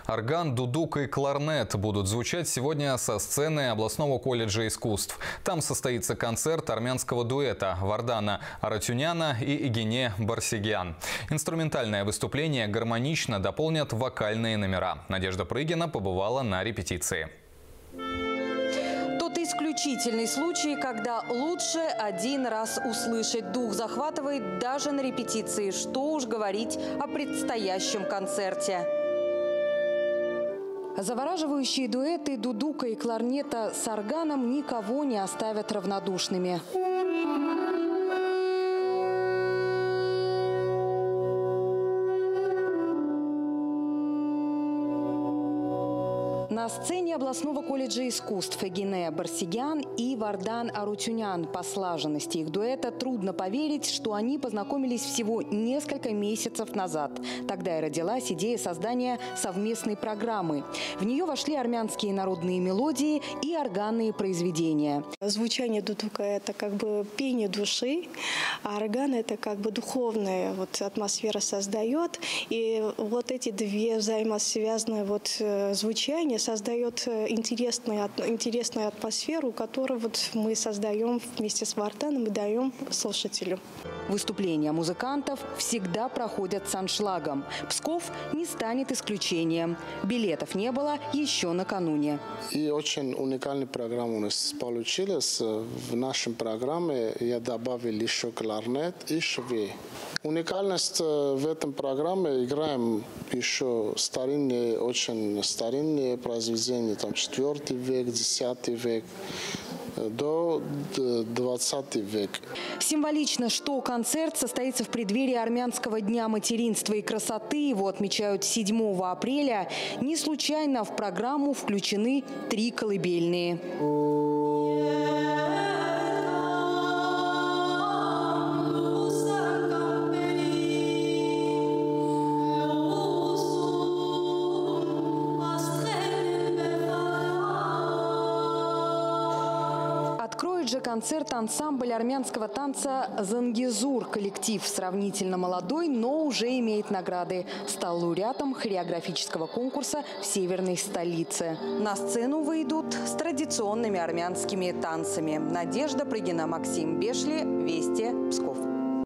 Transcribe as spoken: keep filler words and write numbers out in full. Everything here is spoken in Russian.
Орган, дудук и кларнет будут звучать сегодня со сцены областного колледжа искусств. Там состоится концерт армянского дуэта Вардана Арутюняна и Игене Барсигян. Инструментальное выступление гармонично дополнят вокальные номера. Надежда Прыгина побывала на репетиции. Тот исключительный случай, когда лучше один раз услышать. Дух захватывает даже на репетиции. Что уж говорить о предстоящем концерте. Завораживающие дуэты дудука и кларнета с органом никого не оставят равнодушными. На сцене областного колледжа искусств Игене Барсигян и Вардан Арутюнян. По слаженности их дуэта трудно поверить, что они познакомились всего несколько месяцев назад. Тогда и родилась идея создания совместной программы. В нее вошли армянские народные мелодии и органные произведения. Звучание дудука – это как бы пение души, а орган – это как бы духовная вот атмосфера создает. И вот эти две взаимосвязанные вот звучания создает интересную, интересную атмосферу, которую вот мы создаем вместе с Варданом и даем слушателю. Выступления музыкантов всегда проходят с аншлагом. Псков не станет исключением. Билетов не было еще накануне. И очень уникальная программа у нас получилась. В нашей программе я добавил еще кларнет и швей. Уникальность в этом программе играем еще старинные, очень старинные произведения, там четвёртый век, десятый век до двадцатый век. Символично, что концерт состоится в преддверии Армянского дня материнства и красоты. Его отмечают седьмого апреля. Не случайно в программу включены три колыбельные. Откроет же концерт ансамбль армянского танца «Зангезур». Коллектив сравнительно молодой, но уже имеет награды. Стал лауреатом хореографического конкурса в северной столице. На сцену выйдут с традиционными армянскими танцами. Надежда Прыгина, Максим Бешли, Вести, Псков.